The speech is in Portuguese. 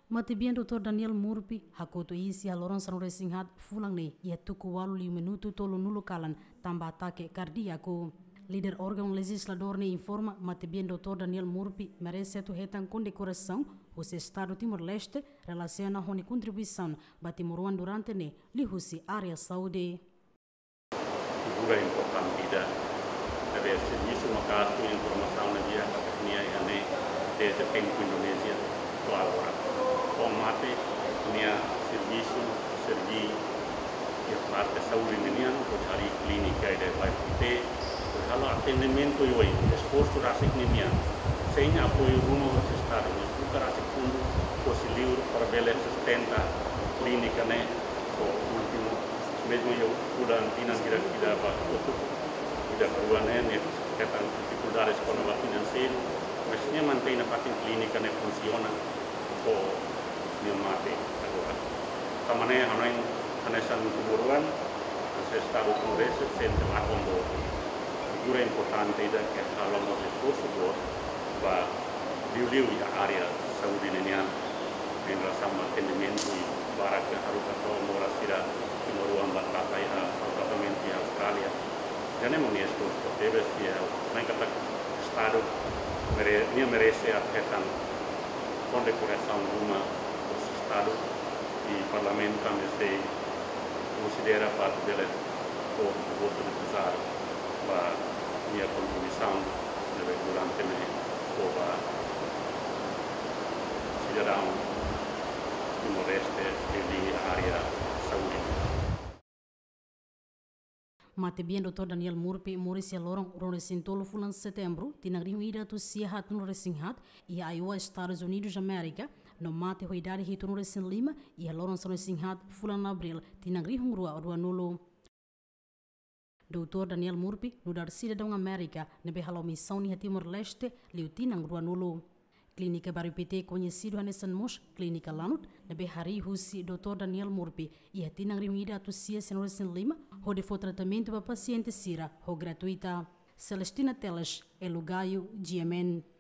Matibian Dr. Daniel Murpi hakoto isi haloran sanore singhat fulang ne ia tuku walu 5 minuto tolo nulu kalan tambah atake kardiaku. Líder órgão legislador ne informa Matibian Dr. Daniel Murpi merece tu retan condecoração o Estado Timor-Leste relaciona com a contribuição batimuruan durante ne lihusi área saúde. Figura importante da deve serviço no caso de informação na dia que ne desde tempo Indonésia colabora. Com mate minha serviço servi a parte saúde minha por hari clínica e vai ter kalau atendimento e oi esforço rasik minha sem apoio rumo ao estado mas nunca rasik fundo fosse livre para bela sustenta clínica né o último mesmo eu pulang dinas kira-kira apa tidak perubahan né kaitan dificuldades com a financeira mas minha mantém a parte clínica né funciona o mate agora. Tamane hanain hanesan kuburuan se estado Timor-Leste sempre a combo. Figura importante da que kalau nos esforço do va liu a área saúde nenia em relação ao atendimento e para que harus atau mora sira Timoruan batata ya tratamento em Austrália. Já nem me esforço deve ser nem kata estado merece a retan condecoração uma Estado e Parlamento também se considera parte dele o voto necessário para minha contribuição durante a cidadão Timor-Leste e a área saúde. Matibian Dr. Daniel Murpi Mauricio Lorong Ronesintolo fulan setembro tinang ida tu sihat no resinghat e a Iowa Estados Unidos da América no mate hoidari hitu no resin lima e a Lorong Ronesinghat fulan abril tinang rua nulo. Dr. Daniel Murpi no dar cidadão América nebe halo missão ni Timor-Leste liu tinang rua nulo. Clínica Baru PT conhecido Hanesan Mosh, Clínica Lanut, nebe hari husi Dr. Daniel Murpi e tinang ida tu sia senoresin lima onde foi tratamento para paciente sira, ou gratuita. Celestina Teles, Elugaio, GMN.